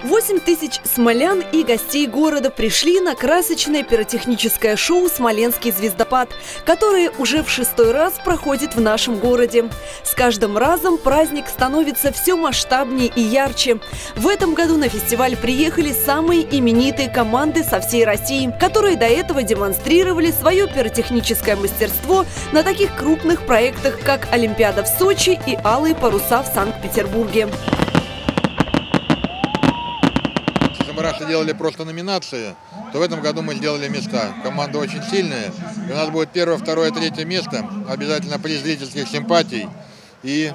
8 тысяч смолян и гостей города пришли на красочное пиротехническое шоу «Смоленский звездопад», которое уже в 6-й раз проходит в нашем городе. С каждым разом праздник становится все масштабнее и ярче. В этом году на фестиваль приехали самые именитые команды со всей России, которые до этого демонстрировали свое пиротехническое мастерство на таких крупных проектах, как Олимпиада в Сочи и Алые паруса в Санкт-Петербурге. Мы раньше делали просто номинации, то в этом году мы сделали места. Команда очень сильная. И у нас будет 1-е, 2-е, 3-е место. Обязательно приз зрительских симпатий. И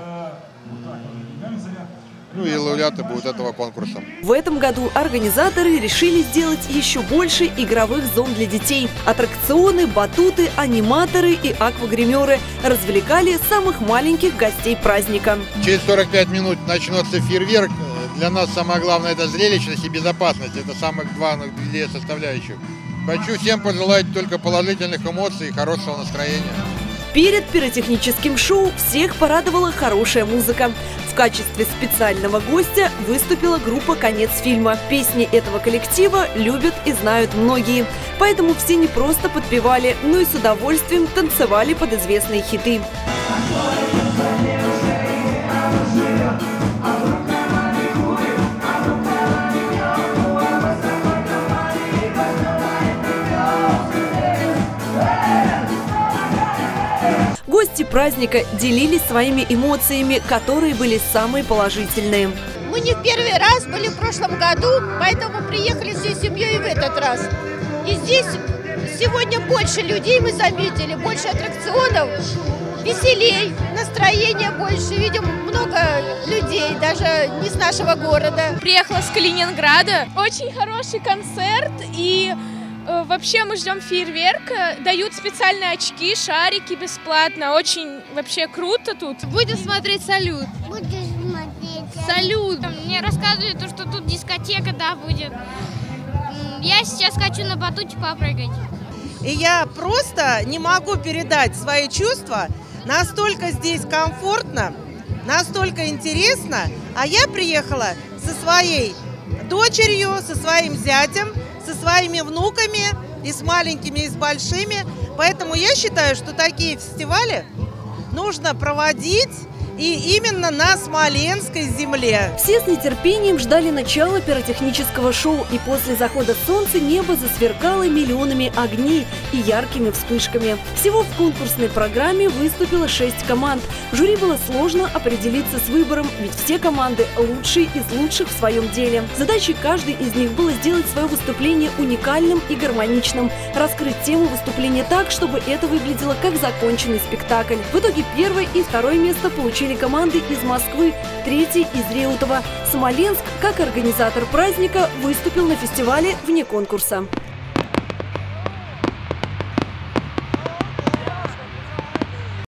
лауреаты будут этого конкурса. В этом году организаторы решили сделать еще больше игровых зон для детей. Аттракционы, батуты, аниматоры и аквагримеры развлекали самых маленьких гостей праздника. Через 45 минут начнется фейерверк. Для нас самое главное – это зрелищность и безопасность. Это самых главных составляющих. Хочу всем пожелать только положительных эмоций и хорошего настроения. Перед пиротехническим шоу всех порадовала хорошая музыка. В качестве специального гостя выступила группа «Конец фильма». Песни этого коллектива любят и знают многие. Поэтому все не просто подпевали, но и с удовольствием танцевали под известные хиты. Гости праздника делились своими эмоциями, которые были самые положительные. Мы не в первый раз были в прошлом году, поэтому приехали всей семьей и в этот раз. И здесь сегодня больше людей мы заметили, больше аттракционов, веселей, настроения больше. Видим много людей, даже не с нашего города. Приехала с Калининграда. Очень хороший концерт и... Вообще мы ждем фейерверка, дают специальные очки, шарики бесплатно, очень вообще круто тут. Будем смотреть салют. Будем смотреть салют. Мне рассказывали, что тут дискотека, да, будет. Я сейчас хочу на батуте попрыгать. И я просто не могу передать свои чувства, настолько здесь комфортно, настолько интересно. А я приехала со своей дочерью, со своим зятем, со своими внуками, и с маленькими, и с большими. Поэтому я считаю, что такие фестивали нужно проводить и именно на Смоленской земле. Все с нетерпением ждали начала пиротехнического шоу, и после захода солнца небо засверкало миллионами огней и яркими вспышками. Всего в конкурсной программе выступило 6 команд. В жюри было сложно определиться с выбором, ведь все команды лучшие из лучших в своем деле. Задачей каждой из них было сделать свое выступление уникальным и гармоничным, раскрыть тему выступления так, чтобы это выглядело как законченный спектакль. В итоге 1-е и 2-е место получили команды из Москвы, 3-й из Реутова. Смоленск, как организатор праздника, выступил на фестивале вне конкурса.